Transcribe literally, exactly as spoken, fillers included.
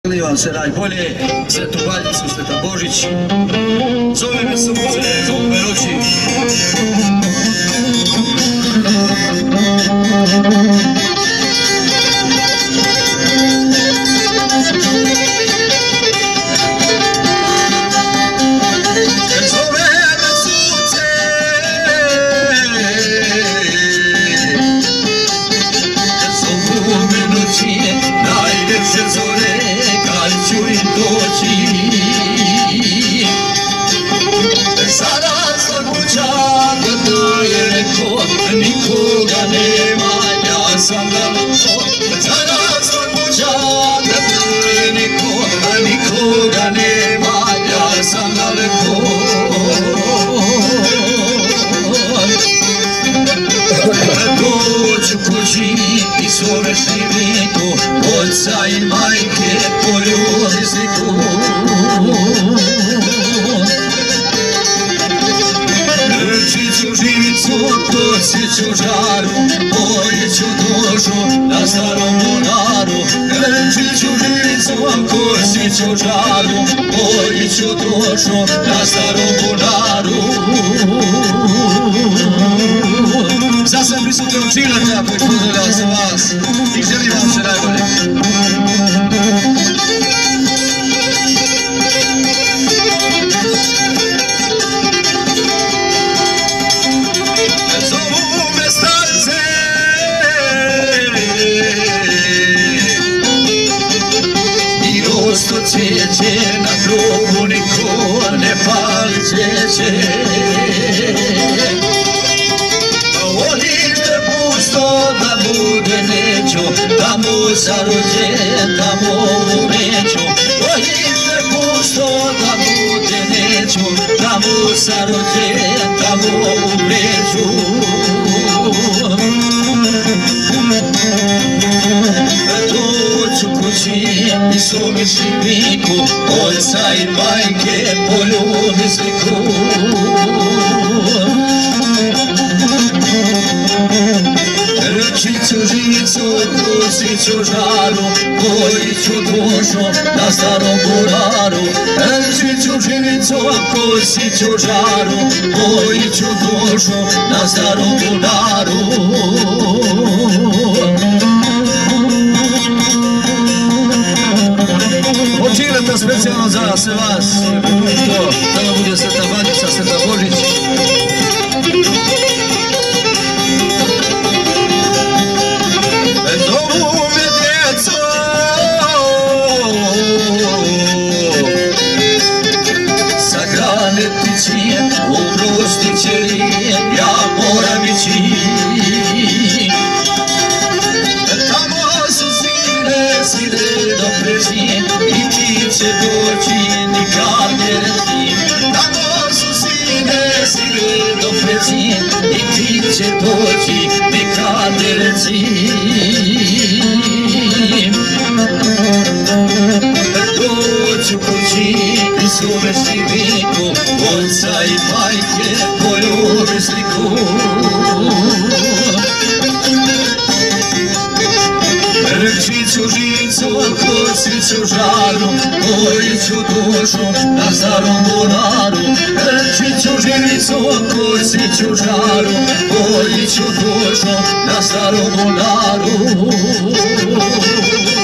Želim vam se najbolje, Svetu Valjicu, Sveta Božić. Zove me sunce, zove me roči. Najljepše zore, kad ću im doći. Sada sam kućak, da je neko, nikoga nema, ja sam daleko. Sada sam kućak, da je neko, nikoga nema, ja sam daleko. Doću kući i sovešni viku, oca i majke poljubi sliku. Rčit ću živicu, kosit ću žaru, polit ću dušu na starom bunaru. Rčit ću živicu, kosit ću žaru, polit ću dušu na starom bunaru. Za sve prisutne učinatelja koji pozdravljam se vas i želim vam se najbolje. Zovu me starce i rosto cvijeće, na grobu niko ne pali cvijeće. Da bude neću, tamo zarođen, tamo umeću. Ojište pusto, da bude neću, tamo zarođen, tamo umeću. Doću kući i sumišni viku, oca i majke poljubi sliku. Rčit ću živicu, kosit ću žaru, polit ću dušu na starom bunaru. Rčit ću živicu, kosit ću žaru, polit ću dušu na starom bunaru. Počinete specijalno za sve vas, što da vam bude Sveta Valjica, Sveta Božić. Oprostit će li, ja moram ići. Tamo su sine, sine do preći, i ti će doći, nikad ne reci. Tamo su sine, sine do preći, i ti će doći, nikad ne reci. Doću kući i suvešni viku, oca i majke poljubi sliku. Rčit ću živicu, kosit ću žaru, polit ću dušu na starom bunaru. Rčit ću živicu, kosit ću žaru, polit ću dušu na starom bunaru.